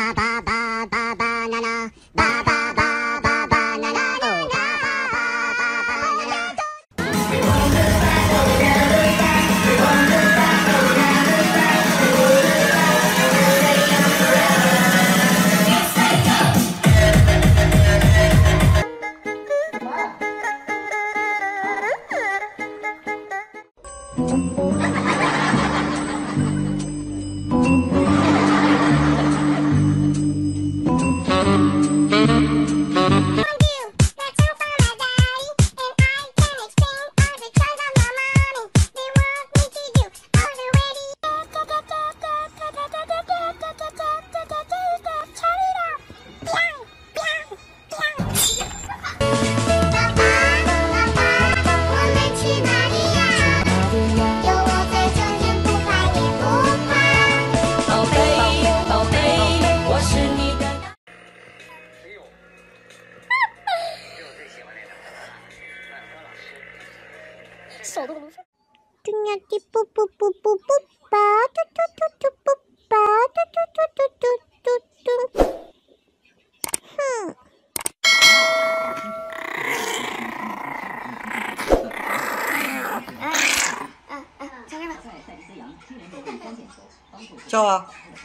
手都不放。嘟呀滴布布布布布吧，嘟嘟嘟嘟布吧，嘟嘟嘟嘟嘟嘟嘟。哼。 叫啊！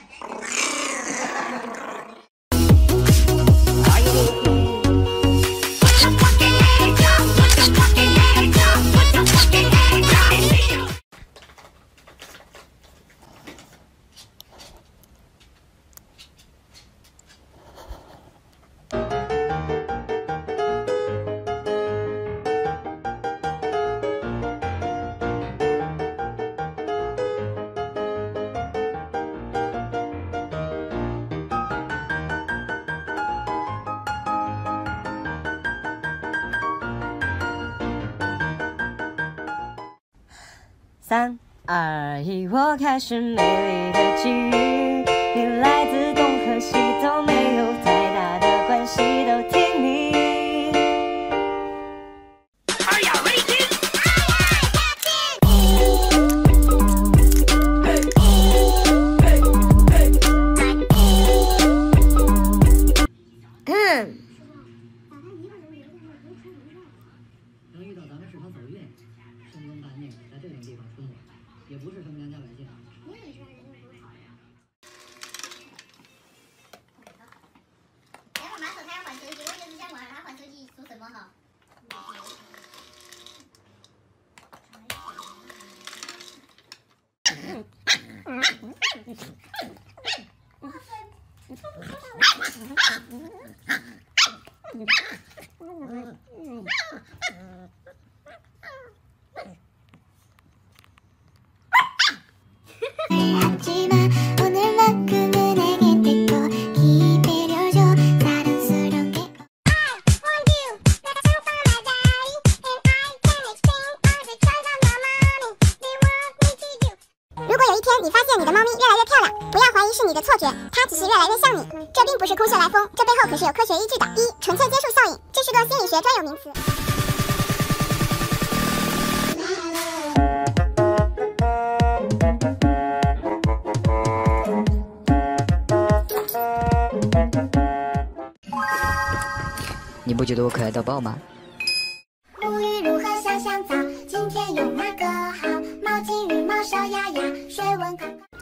3、2、1，我开始美丽的际遇。你来自东和西都没有太大的关系，都听你。 能遇到咱们适合走运，深更半夜在这种地方春晚，也不是什么良家百姓。 然后马手他要换手机，我就是想问下他换手机属什么号？ 如果有一天你发现你的猫咪越来越漂亮，不要怀疑是你的错觉，它只是越来越像你。这并不是空穴来风，这背后可是有科学依据的。1、纯粹接触效应，这是个心理学专有名词。 你不觉得我可爱到爆吗？ 沐浴如何像香皂？今天用哪个好？毛巾、羽毛、小鸭鸭，水温刚刚。